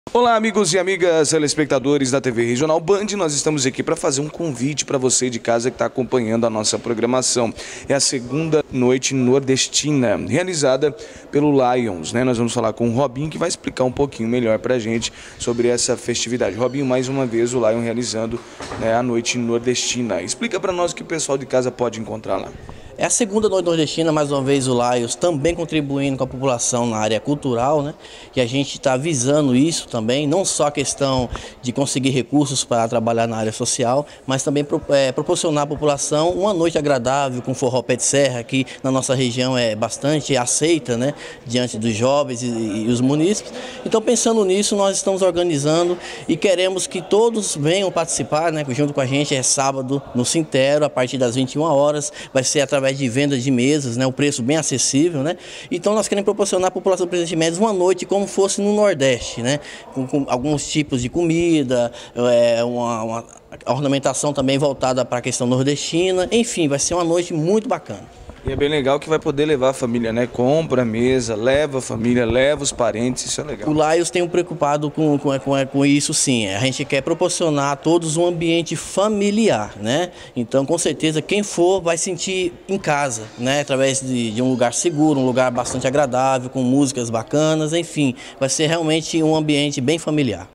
Olá, amigos e amigas telespectadores da TV Regional Band. Nós estamos aqui para fazer um convite para você de casa que está acompanhando a nossa programação. É a segunda noite nordestina, realizada pelo Lions, né? Nós vamos falar com o Robinho, que vai explicar um pouquinho melhor para a gente sobre essa festividade. Robinho, mais uma vez o Lion realizando, né, a noite nordestina. Explica para nós o que o pessoal de casa pode encontrar lá. É a segunda noite nordestina, mais uma vez o Lions também contribuindo com a população na área cultural, né? E a gente está visando isso também, não só a questão de conseguir recursos para trabalhar na área social, mas também proporcionar à população uma noite agradável com forró pé de serra, que na nossa região é bastante aceita, né? Diante dos jovens e os munícipes. Então, pensando nisso, nós estamos organizando e queremos que todos venham participar, né? Junto com a gente, é sábado no Sintero, a partir das 21 horas, vai ser através de vendas de mesas, né, o preço bem acessível, né? Então nós queremos proporcionar à população do Presidente Médici uma noite como fosse no Nordeste, né? Com alguns tipos de comida, uma ornamentação também voltada para a questão nordestina, enfim, vai ser uma noite muito bacana. E é bem legal que vai poder levar a família, né? Compra a mesa, leva a família, leva os parentes, isso é legal. O Lions tem preocupado com isso, sim. A gente quer proporcionar a todos um ambiente familiar, né? Então, com certeza, quem for vai sentir em casa, né? Através de um lugar seguro, um lugar bastante agradável, com músicas bacanas, enfim. Vai ser realmente um ambiente bem familiar.